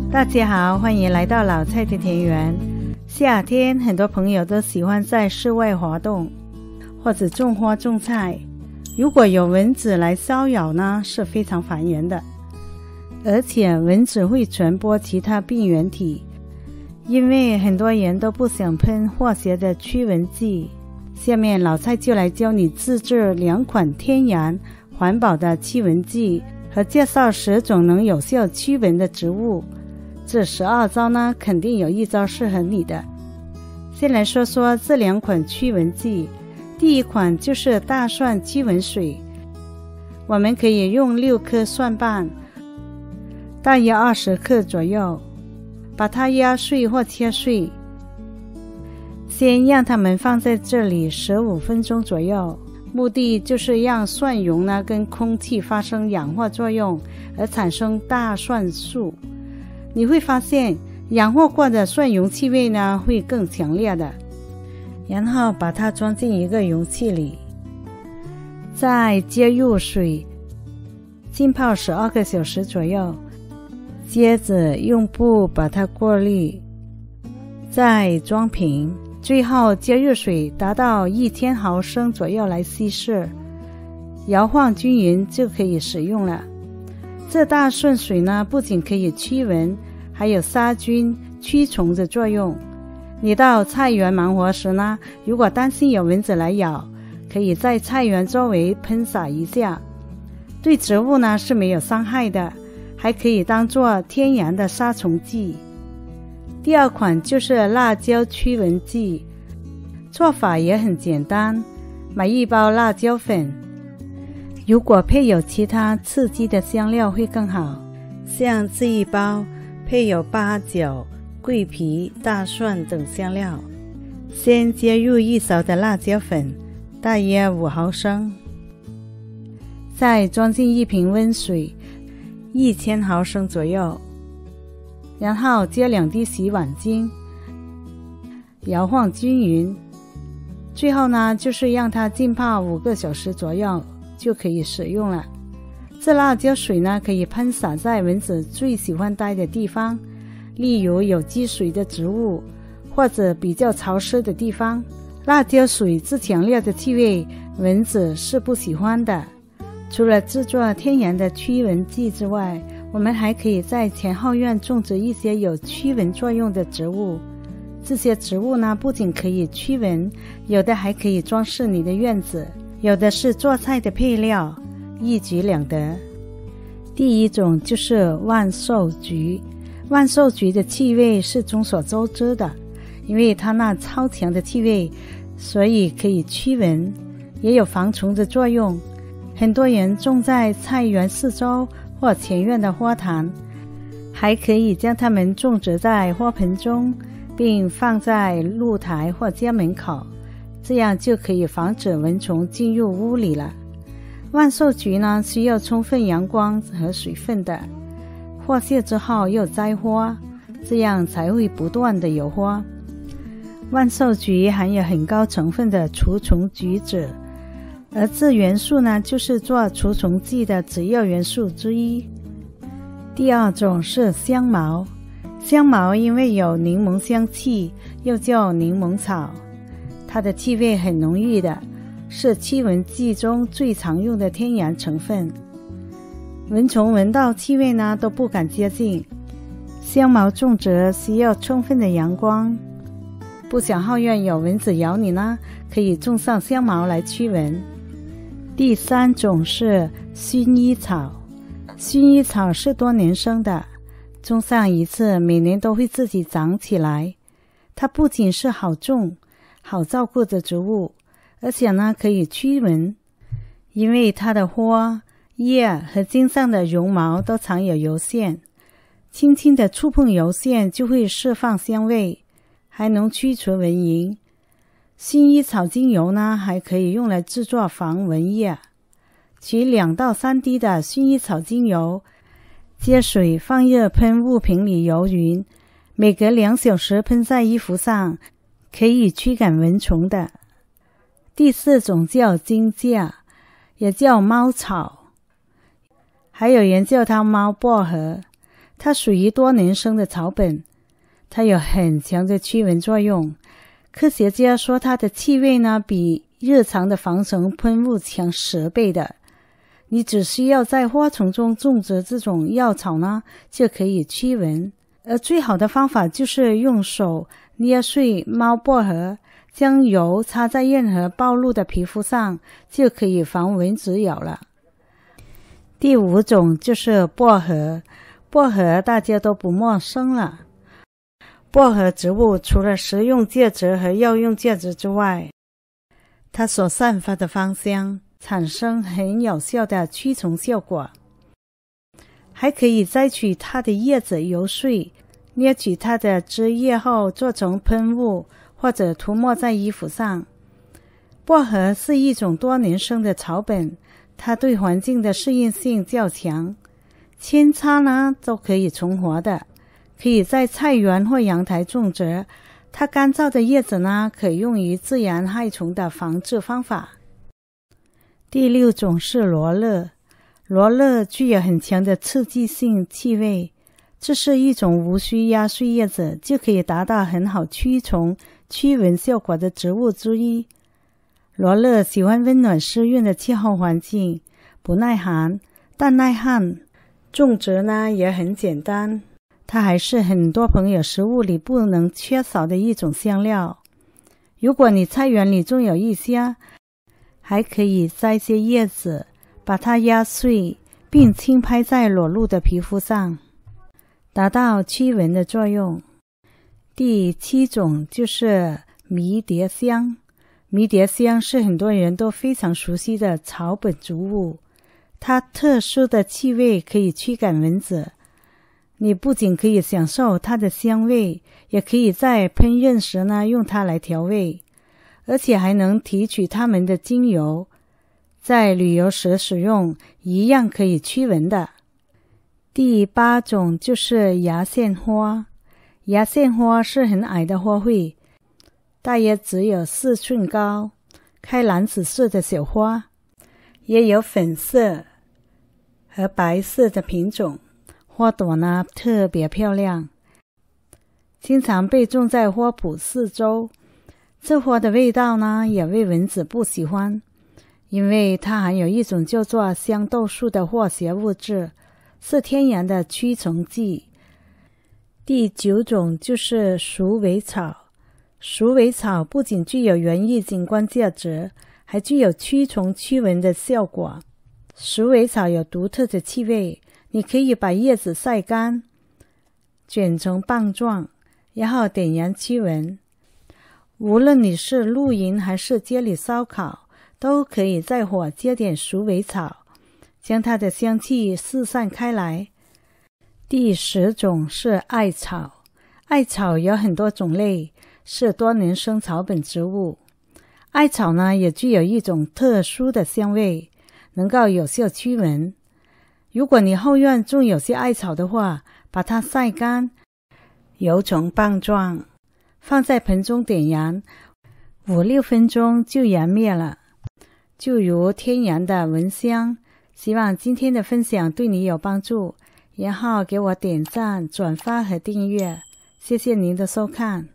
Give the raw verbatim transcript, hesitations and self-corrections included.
大家好，欢迎来到老蔡的田园。夏天很多朋友都喜欢在室外活动或者种花种菜，如果有蚊子来骚扰呢，是非常烦人的，而且蚊子会传播其他病原体。因为很多人都不想喷化学的驱蚊剂，下面老蔡就来教你自制两款天然环保的驱蚊剂，和介绍十种能有效驱蚊的植物。这十二招呢，肯定有一招适合你的。先来说说这两款驱蚊剂。第一款就是大蒜驱蚊水，我们可以用六颗蒜瓣，大约二十克左右，把它压碎或切碎，先让它们放在这里十五分钟左右，目的就是让蒜蓉呢跟空气发生氧化作用，而产生大蒜素。你会发现氧化过的蒜蓉气味呢会更强烈的。然后把它装进一个容器里，再接入水，浸泡十二个小时左右，接着用布把它过滤，再装瓶，最后接入水达到一千毫升左右来稀释，摇晃均匀就可以使用了。这大蒜水呢，不仅可以驱蚊，还有杀菌驱虫的作用。你到菜园忙活时呢，如果担心有蚊子来咬，可以在菜园周围喷洒一下，对植物呢是没有伤害的，还可以当作天然的杀虫剂。第二款就是辣椒驱蚊剂，做法也很简单，买一包辣椒粉，如果配有其他刺激的香料会更好，像这一包配有八角、桂皮、大蒜等香料。先接入一勺的辣椒粉，大约五毫升，再装进一瓶温水，一千毫升左右，然后接两滴洗碗精，摇晃均匀。最后呢，就是让它浸泡五个小时左右，就可以使用了。这辣椒水呢，可以喷洒在蚊子最喜欢待的地方，例如有积水的植物，或者比较潮湿的地方。辣椒水之强烈的气味，蚊子是不喜欢的。除了制作天然的驱蚊剂之外，我们还可以在前后院种植一些有驱蚊作用的植物。这些植物呢，不仅可以驱蚊，有的还可以装饰你的院子，有的是做菜的配料，一举两得。第一种就是万寿菊。万寿菊的气味是众所周知的，因为它那超强的气味，所以可以驱蚊，也有防虫的作用。很多人种在菜园四周或前院的花坛，还可以将它们种植在花盆中，并放在露台或家门口，这样就可以防止蚊虫进入屋里了。万寿菊呢，需要充分阳光和水分的，花谢之后又摘花，这样才会不断的有花。万寿菊含有很高成分的除虫菊酯，而这元素呢，就是做除虫剂的主要元素之一。第二种是香茅。香茅因为有柠檬香气，又叫柠檬草，它的气味很浓郁的，是驱蚊剂中最常用的天然成分。蚊虫闻到气味呢，都不敢接近。香茅种植需要充分的阳光，不想后院有蚊子咬你呢，可以种上香茅来驱蚊。第三种是薰衣草。薰衣草是多年生的，种上一次每年都会自己长起来。它不仅是好种好照顾的植物，而且呢可以驱蚊，因为它的花、叶和茎上的绒毛都藏有油腺，轻轻的触碰油腺就会释放香味，还能驱除蚊蝇。薰衣草精油呢，还可以用来制作防蚊液。取两到三滴的薰衣草精油，接水放热喷雾瓶里游匀，每隔两小时喷在衣服上，可以驱赶蚊虫的。第四种叫荆芥，也叫猫草，还有人叫它猫薄荷。 它属于多年生的草本，它有很强的驱蚊作用。科学家说它的气味呢比日常的防虫喷雾强十倍的。你只需要在花丛中种植这种药草呢，就可以驱蚊。而最好的方法就是用手捏碎猫薄荷，将油擦在任何暴露的皮肤上，就可以防蚊子咬了。第五种就是薄荷，薄荷大家都不陌生了。薄荷植物除了食用介质和药用介质之外，它所散发的芳香产生很有效的驱虫效果。还可以摘取它的叶子揉碎，捏取它的枝叶后做成喷雾，或者涂抹在衣服上。薄荷是一种多年生的草本，它对环境的适应性较强，扦插呢都可以存活的，可以在菜园或阳台种植。它干燥的叶子呢，可用于自然害虫的防治方法。第六种是罗勒，罗勒具有很强的刺激性气味，这是一种无需压碎叶子就可以达到很好驱虫、驱蚊效果的植物之一。罗勒喜欢温暖湿润的气候环境，不耐寒，但耐旱。种植呢也很简单，它还是很多朋友食物里不能缺少的一种香料。如果你菜园里种有一些，还可以摘些叶子，把它压碎，并轻拍在裸露的皮肤上，达到驱蚊的作用。第七种就是迷迭香，迷迭香是很多人都非常熟悉的草本植物，它特殊的气味可以驱赶蚊子。你不仅可以享受它的香味，也可以在烹饪时呢用它来调味，而且还能提取它们的精油，在旅游时使用一样可以驱蚊的。第八种就是牙线花，牙线花是很矮的花卉，大约只有四寸高，开蓝紫色的小花，也有粉色和白色的品种，花朵呢特别漂亮，经常被种在花圃四周。这花的味道呢也为蚊子不喜欢，因为它含有一种叫做香豆素的化学物质，是天然的驱虫剂。第九种就是鼠尾草，鼠尾草不仅具有园艺景观价值，还具有驱虫驱蚊的效果。鼠尾草有独特的气味，你可以把叶子晒干，卷成棒状，然后点燃驱蚊。无论你是露营还是街里烧烤，都可以在火接点鼠尾草，将它的香气四散开来。第十种是艾草，艾草有很多种类，是多年生草本植物。艾草呢也具有一种特殊的香味，能够有效驱蚊。如果你后院种有些艾草的话，把它晒干，揉成棒状，放在盆中点燃，五六分钟就燃灭了，就如天然的蚊香。希望今天的分享对你有帮助，然后给我点赞、转发和订阅，谢谢您的收看。